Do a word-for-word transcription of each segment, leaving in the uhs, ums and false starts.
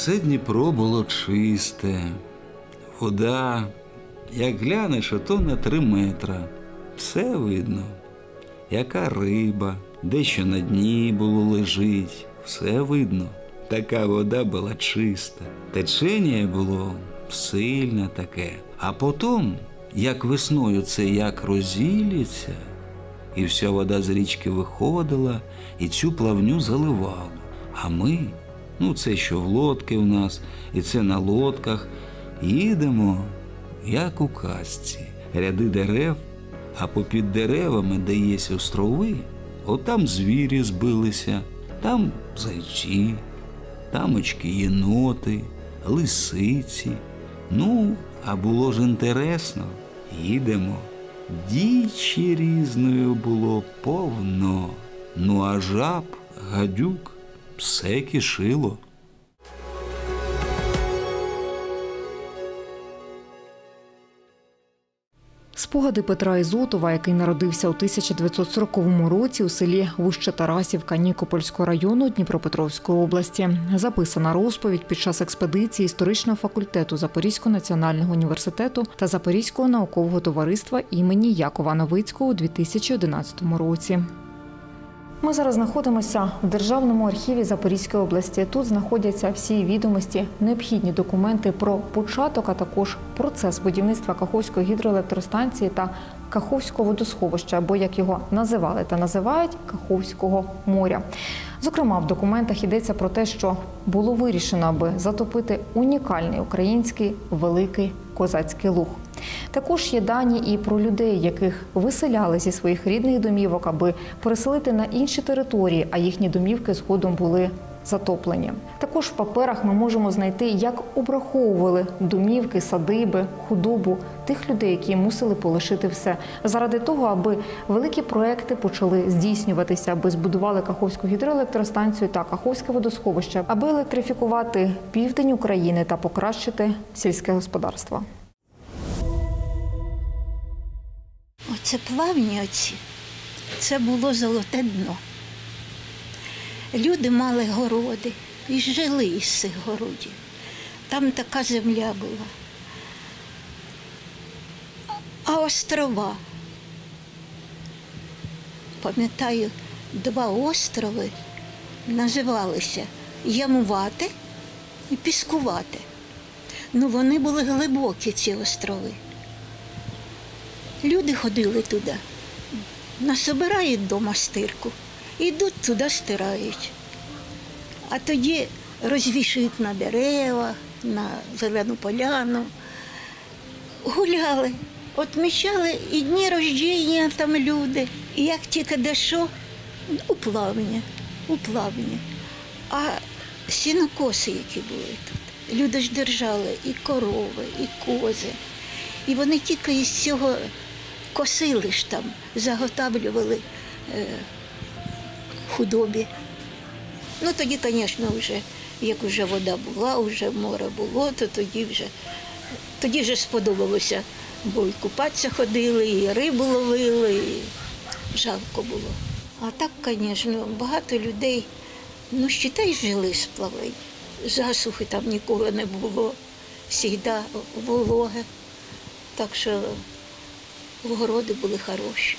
Це Дніпро було чисте. Вода, як глянеш, ото на три метра. Все видно. Яка риба, дещо на дні було лежить. Все видно. Така вода була чиста. Течення було сильне таке. А потім, як весною це як розілється, і вся вода з річки виходила, і цю плавню заливало. А ми, ну це що в лодки в нас, і це на лодках, їдемо, як у казці. Ряди дерев, а попід деревами, де є острови, отам звірі збилися, там зайці, там очки єноти, лисиці. Ну, а було ж інтересно. Їдемо. Дічі різною було повно. Ну а жаб, гадюк, все кишило. Спогади Петра Ізотова, який народився у тисяча дев'ятсот сороковому році у селі Вуща-Тарасівка Нікопольського району Дніпропетровської області. Записана розповідь під час експедиції історичного факультету Запорізького національного університету та Запорізького наукового товариства імені Якова Новицького у дві тисячі одинадцятому році. Ми зараз знаходимося в Державному архіві Запорізької області. Тут знаходяться всі відомості, необхідні документи про початок, а також процес будівництва Каховської гідроелектростанції та Каховського водосховища, або, як його називали та називають, Каховського моря. Зокрема, в документах йдеться про те, що було вирішено, аби затопити унікальний український великий козацький луг. Також є дані і про людей, яких виселяли зі своїх рідних домівок, аби переселити на інші території, а їхні домівки згодом були затоплені. Також в паперах ми можемо знайти, як обраховували домівки, садиби, худобу тих людей, які мусили полишити все. Заради того, аби великі проекти почали здійснюватися, аби збудували Каховську гідроелектростанцію та Каховське водосховище, аби електрифікувати південь України та покращити сільське господарство. Оце плавні оці, це було золоте дно. Люди мали городи і жили із цих городів. Там така земля була. А острова, пам'ятаю, два острови називалися Ямувати і Піскувати. Ну, вони були глибокі, ці острови. Люди ходили туди, насобирають вдома стирку, йдуть туди, стирають. А тоді розвішують на дерева, на зелену поляну. Гуляли, відмічали і дні рождення там люди. І як тільки де що, у плавні, у плавні. А сінокоси, які були тут, люди ж держали і корови, і кози. І вони тільки із цього косили ж там, заготавлювали е, худобі. Ну тоді, звісно, вже, як вже вода була, вже море було, то тоді вже, тоді вже сподобалося, бо і купатися ходили, і рибу ловили, і жалко було. А так, звісно, багато людей, ну, считай, жили з плавень. Засухи там ніколи не було, завжди вологе. Так що огороди були хороші.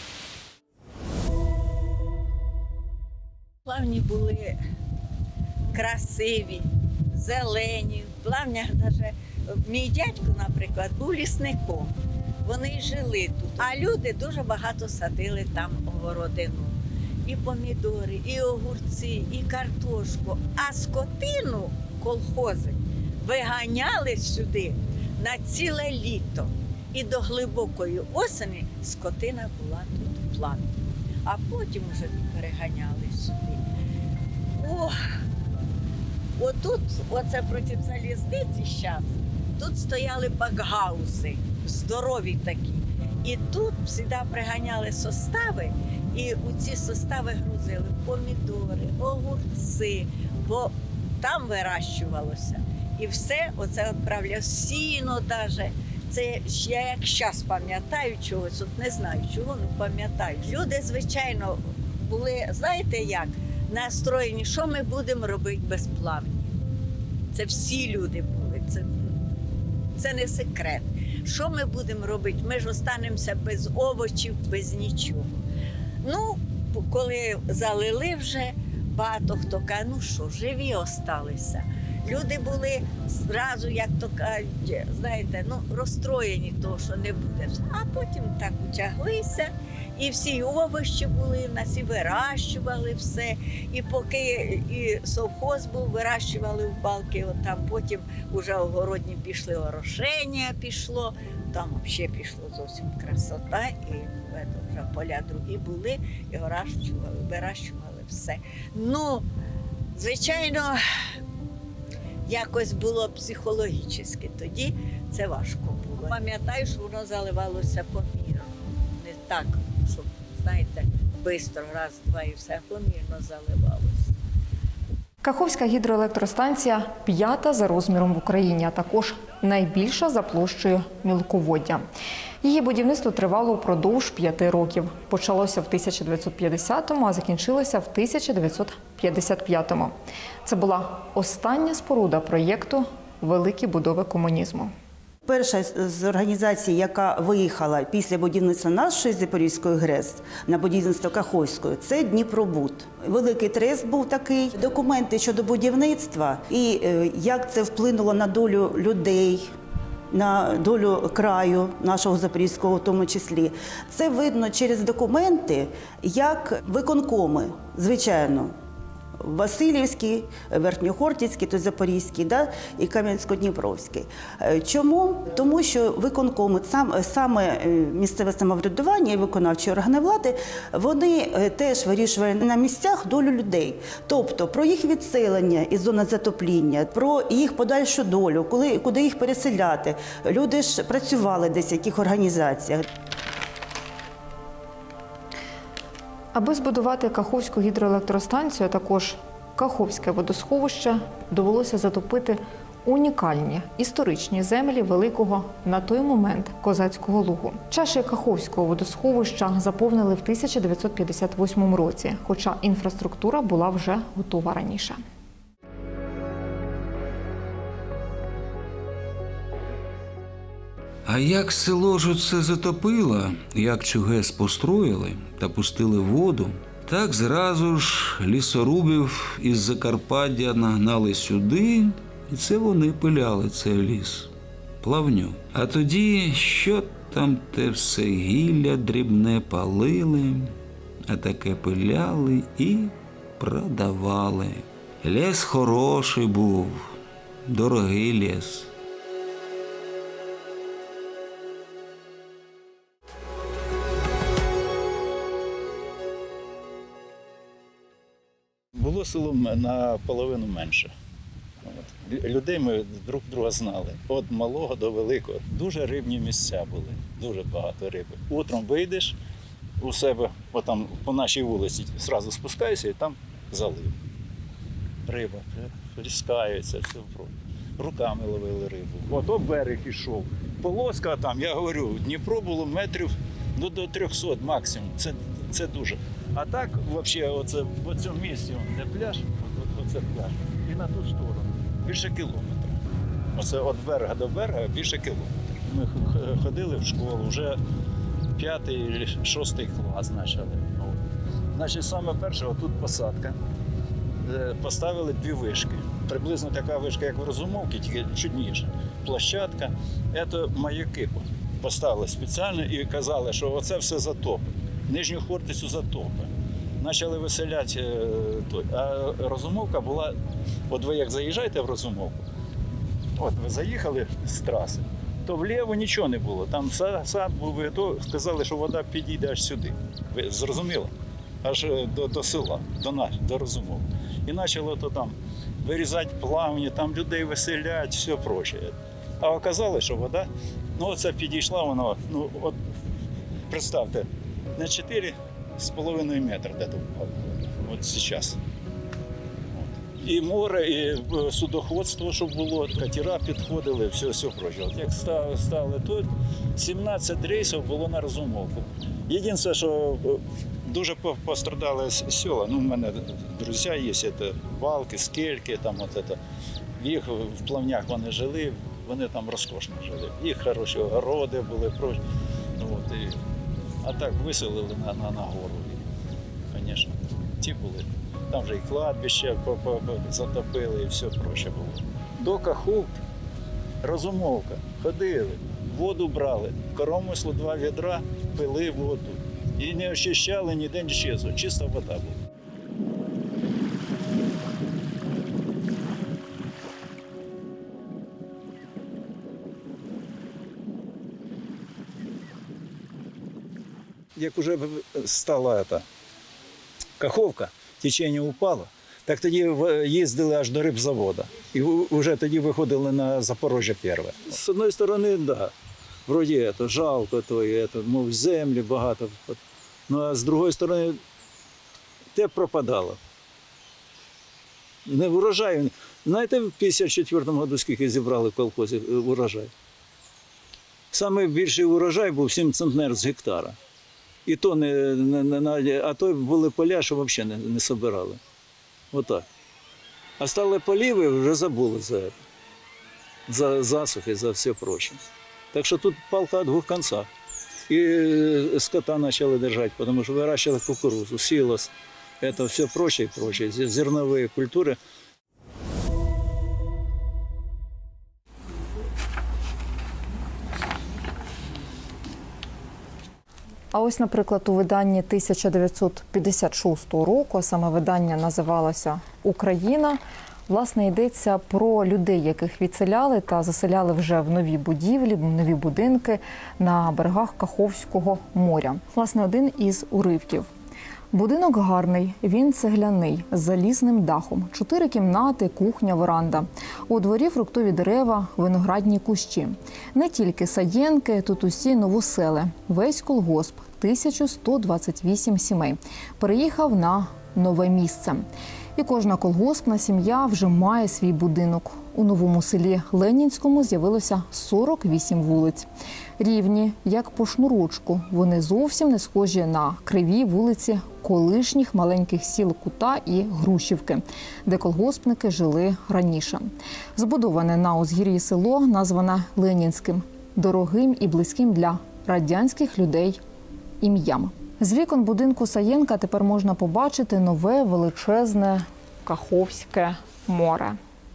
Плавні були красиві, зелені. В плавнях навіть мій дядько, наприклад, був лісником. Вони жили тут. А люди дуже багато садили там огородину. І помідори, і огурці, і картошку. А скотину, колхози, виганяли сюди на ціле літо. І до глибокої осені скотина була тут в плавні. А потім вже переганяли сюди. Ох, отут, оце проти залізниці зараз, тут стояли пакгауси, здорові такі. І тут завжди приганяли состави, і у ці состави грузили помідори, огурці, бо там вирощувалося. І все оце відправляв, сіно навіть. Це я як зараз пам'ятаю чогось, от не знаю чого, але пам'ятаю. Люди, звичайно, були, знаєте як, настроєні, що ми будемо робити без плавні. Це всі люди були. Це, це не секрет. Що ми будемо робити? Ми ж останемося без овочів, без нічого. Ну, коли залили вже, багато хто каже, ну що, живі осталися. Люди були зразу, як то кажуть, знаєте, ну, розстроєні того, що не буде. А потім так утяглися, і всі овочі були в нас, і вирощували все. І поки і совхоз був, вирощували в балки, от там потім вже огородні пішли, орошення пішло, там взагалі пішло зовсім красота, і вже поля другі були, і вирощували, вирощували все. Ну, звичайно, якось було психологічно, тоді це важко було. Пам'ятаю, що воно заливалося помірно. Не так, щоб, знаєте, швидко, раз, два і все помірно заливалося. Каховська гідроелектростанція – п'ята за розміром в Україні, а також найбільша за площею мілководдя. Її будівництво тривало упродовж п'яти років. Почалося в тисяча дев'ятсот п'ятдесятому, а закінчилося в тисяча дев'ятсот п'ятдесят п'ятому. Це була остання споруда проєкту «Великі будови комунізму». Перша з організацій, яка виїхала після будівництва нашої Запорізької ГРЕС на будівництво Каховської, це Дніпробуд. Великий трест був такий. Документи щодо будівництва і як це вплинуло на долю людей, на долю краю нашого Запорізького в тому числі. Це видно через документи, як виконкоми, звичайно, Васильівський, Верхньохортицький, то Запорізький, да, і Кам'янсько-Дніпровський. Чому? Тому що виконкоми, сам, саме місцеве самоврядування і виконавчі органи влади, вони теж вирішували на місцях долю людей. Тобто про їх відселення із зони затопління, про їх подальшу долю, коли, куди їх переселяти. Люди ж працювали десь в яких організаціях. Аби збудувати Каховську гідроелектростанцію, а також Каховське водосховище, довелося затопити унікальні історичні землі великого на той момент Козацького Лугу. Чаші Каховського водосховища заповнили в тисяча дев'ятсот п'ятдесят восьмому році, хоча інфраструктура була вже готова раніше. А як село ж оце затопило, як цю ГЕС построїли та пустили воду, так зразу ж лісорубів із Закарпаття нагнали сюди, і це вони пиляли цей ліс, плавню. А тоді, що там те все гілля дрібне палили, а таке пиляли і продавали. Ліс хороший був, дорогий ліс. Було село наполовину менше. Людей ми друг друга знали. Від малого до великого. Дуже рибні місця були, дуже багато риби. Утром вийдеш у себе, отам по нашій вулиці, одразу спускаєшся і там залив. Риба плескається, все проти. Руками ловили рибу. Ото берег ішов. Полоска там, я говорю, Дніпро було метрів ну, до трьохсот максимум. Це, це дуже. А так, взагалі, оце, в цьому місці, де пляж, оце пляж, і на ту сторону, більше кілометра. Оце від берега до берега більше кілометра. Ми ходили в школу, вже п'ятий, шостий клас почали. Значить, саме перше, отут посадка. Поставили дві вишки. Приблизно така вишка, як в Розумовці, тільки чудніше. Площадка. Це маяки поставили спеціально і казали, що оце все затопить. Нижню Хортицю затопи. Почали виселяти той. А Розумовка була, от ви як заїжджаєте в Розумовку, от ви заїхали з траси, то вліво нічого не було. Там сад був, і то сказали, що вода підійде аж сюди. Ви зрозуміли? Аж до, до села, до нас, до Розумовки. І почало то там вирізати плавні, там людей виселять, все проще. А оказалось, що вода, ну оце підійшла вона, ну от представте, на чотири з половиною метра де-то, от зараз. І море, і судоходство, щоб було, катера підходили, все, все проще. От як стали тут, сімнадцять рейсів було на Розумовку. Єдине, що дуже пострадали села. Ну, у мене друзі є, це Балки, Скельки, там от це. Їх в Плавнях вони жили, вони там розкошно жили. Їх хороші огороди були, от, і, а так виселили на, на, на гору. І, звісно, ті були. Там вже і кладбище затопили, і все проще було. До Каховки, Розумовка, ходили, воду брали, коромисло два відра, пили воду. І не очищали ніде нічого, чиста вода була. Як вже стала та Каховка, течення упало, так тоді їздили аж до рибзаводу. І вже тоді виходили на Запорожжя перше. З однієї сторони, так, да, вроді це, жалко, то, це, мов землі багато. Ну а з іншої сторони, те пропадало. Не врожай. Знаєте, в п'ятдесят четвертому году скільки зібрали в колхозі урожай? Саме більший урожай був сім центнер з гектара. І то не, не, не, а то були поля, що взагалі не, не собирали. Отак. А стали поліви, вже забули за це. За засухи, за все проще. Так що тут палка від двох кінців. І скота почали держати, тому що вирощували кукурузу, сілос. Це все проще і проще. Зернові культури. А ось, наприклад, у виданні тисяча дев'ятсот п'ятдесят шостого року, а саме видання називалося «Україна», власне, йдеться про людей, яких відселяли та заселяли вже в нові будівлі, в нові будинки на берегах Каховського моря. Власне, один із уривків. Будинок гарний, він цегляний, з залізним дахом. Чотири кімнати, кухня, веранда. У дворі фруктові дерева, виноградні кущі. Не тільки саєнки, тут усі новосели. Весь колгосп, тисяча сто двадцять вісім сімей. Переїхав на нове місце. І кожна колгоспна сім'я вже має свій будинок. У новому селі Ленінському з'явилося сорок вісім вулиць. Рівні, як по шнурочку. Вони зовсім не схожі на криві вулиці колишніх маленьких сіл Кута і Грушівки, де колгоспники жили раніше. Збудоване на узгір'ї село назване Ленінським, дорогим і близьким для радянських людей ім'ям. З вікон будинку Саєнка тепер можна побачити нове величезне Каховське море.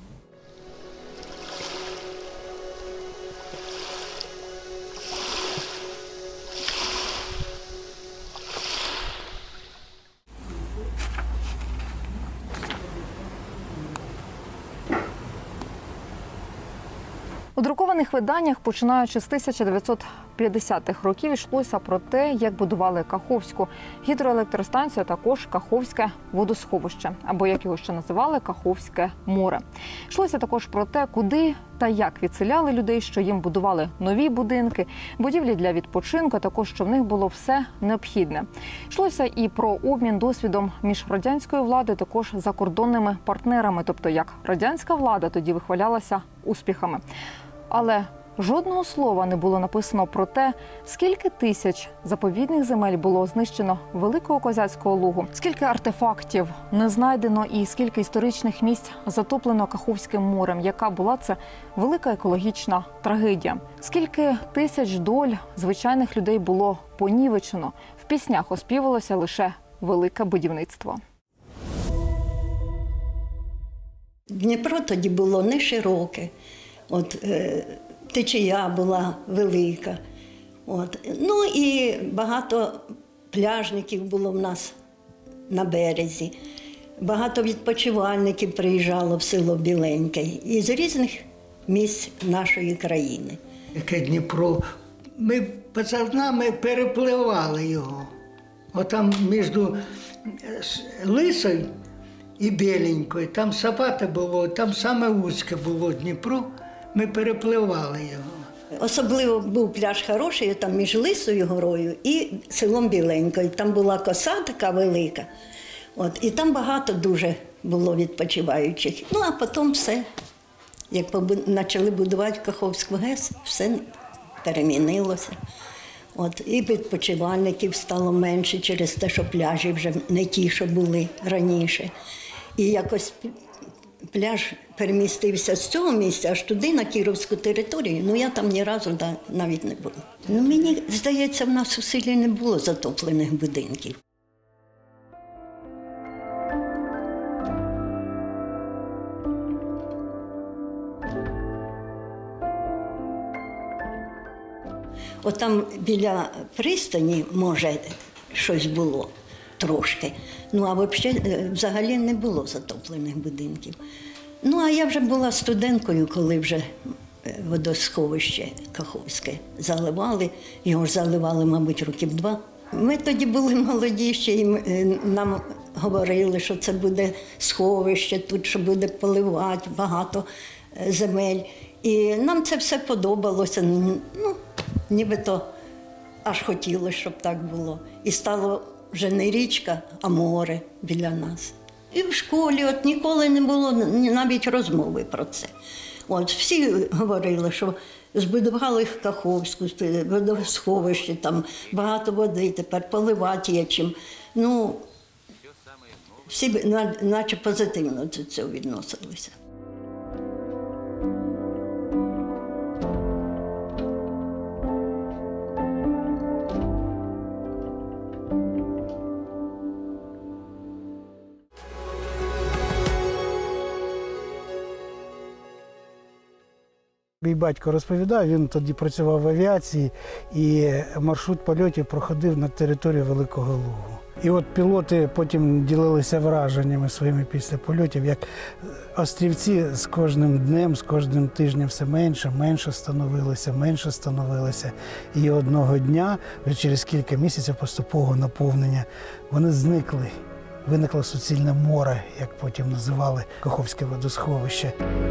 У друкованих виданнях, починаючи з тисяча дев'ятсот п'ятдесятих років, йшлося про те, як будували Каховську гідроелектростанцію, а також Каховське водосховище, або, як його ще називали, Каховське море. Йшлося також про те, куди та як відселяли людей, що їм будували нові будинки, будівлі для відпочинку, а також, що в них було все необхідне. Йшлося і про обмін досвідом між радянською владою, також закордонними партнерами, тобто як радянська влада тоді вихвалялася успіхами. Але жодного слова не було написано про те, скільки тисяч заповідних земель було знищено Великого Козацького Лугу, скільки артефактів не знайдено і скільки історичних місць затоплено Каховським морем, яка була це велика екологічна трагедія. Скільки тисяч доль звичайних людей було понівечено. В піснях оспівувалося лише велике будівництво. Дніпро тоді було не широке. От, е, течія була велика. От. Ну і багато пляжників було в нас на березі. Багато відпочивальників приїжджало в село Біленьке із різних місць нашої країни. Яке Дніпро. Ми пацанами перепливали його. Отам між Лисою і Біленькою. Там сапата було, там саме вузьке було Дніпро. Ми перепливали його. Особливо був пляж хороший, там між Лисою горою і селом Біленькою. Там була коса така велика. От, і там багато дуже було відпочиваючих. Ну, а потім все. Як почали будувати Каховську ГЕС, все перемінилося. От, і відпочивальників стало менше через те, що пляжі вже не ті, що були раніше. І якось пляж перемістився з цього місця аж туди, на Кіровську територію. Ну, я там ні разу да, навіть не була. Ну, мені здається, в нас у селі не було затоплених будинків. От там біля пристані, може, щось було трошки. Ну, а взагалі, взагалі не було затоплених будинків. Ну, а я вже була студенткою, коли вже водосховище Каховське заливали. Його ж заливали, мабуть, років два. Ми тоді були молоді ще, і нам говорили, що це буде сховище, тут що буде поливати багато земель. І нам це все подобалося. Ну, нібито аж хотілося, щоб так було. І стало вже не річка, а море біля нас. І в школі от ніколи не було навіть розмови про це. От всі говорили, що збудували Каховську, водосховище, там багато води, тепер поливати є чим. Ну, всі наче позитивно до цього відносилися. Мій батько розповідав, він тоді працював в авіації, і маршрут польотів проходив на території Великого Лугу. І от пілоти потім ділилися враженнями своїми після польотів, як острівці з кожним днем, з кожним тижнем все менше, менше становилося, менше становилося. І одного дня, вже через кілька місяців поступового наповнення, вони зникли. Виникло суцільне море, як потім називали Каховське водосховище.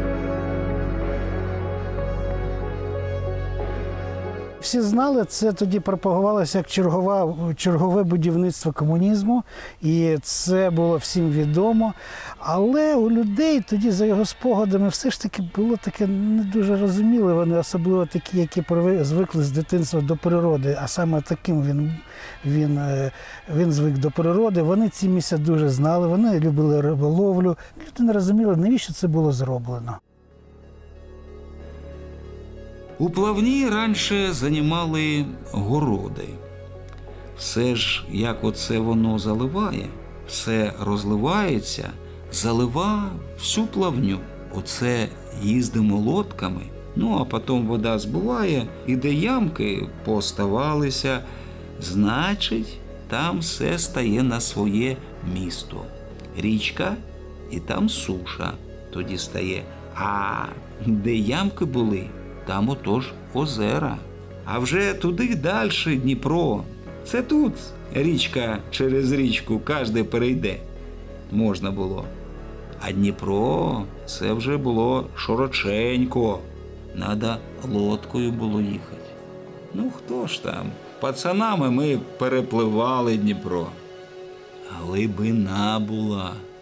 Всі знали, це тоді пропагувалося як чергова, чергове будівництво комунізму, і це було всім відомо. Але у людей тоді, за його спогадами, все ж таки було таке не дуже розуміле. Вони, особливо такі, які звикли з дитинства до природи, а саме таким він, він, він звик до природи. Вони ці місця дуже знали, вони любили риболовлю. Люди не розуміли, навіщо це було зроблено. У плавні раніше займали городи. Все ж, як оце воно заливає, все розливається, залива всю плавню. Оце їздимо лодками, ну а потім вода збуває, і де ямки поставалися, значить, там все стає на своє місто. Річка і там суша тоді стає. А де ямки були, там отож озера. А вже туди далі Дніпро. Це тут річка через річку кожен перейде. Можна було. А Дніпро – це вже було широченько. Надо лодкою було їхати. Ну хто ж там? Пацанами ми перепливали Дніпро. Глибина була.